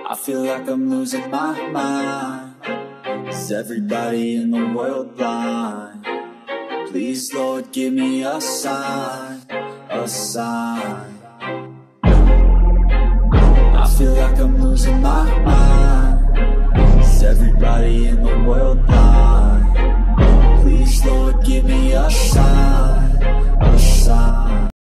I feel like I'm losing my mind. Is everybody in the world blind? Please, Lord, give me a sign, a sign. I feel like I'm losing my mind. Is everybody in the world blind? Please, Lord, give me a sign, a sign.